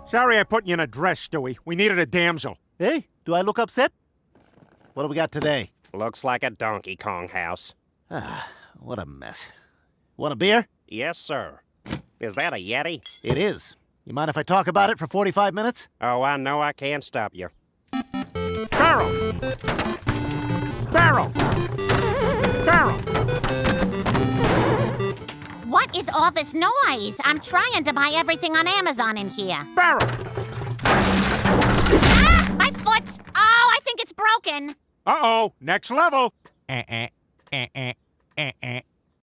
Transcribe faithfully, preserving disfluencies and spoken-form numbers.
Sorry I put you in a dress, Stewie. We needed a damsel. Hey, do I look upset? What do we got today? Looks like a Donkey Kong house. Ah, what a mess. Want a beer? Yes, sir. Is that a Yeti? It is. You mind if I talk about it for forty-five minutes? Oh, I know I can't stop you. Barrel! Barrel! Barrel! What is all this noise? I'm trying to buy everything on Amazon in here. Barrel! Ah! My foot! Oh, I think it's broken. Uh-oh, next level. Eh, eh, eh, eh, eh, eh.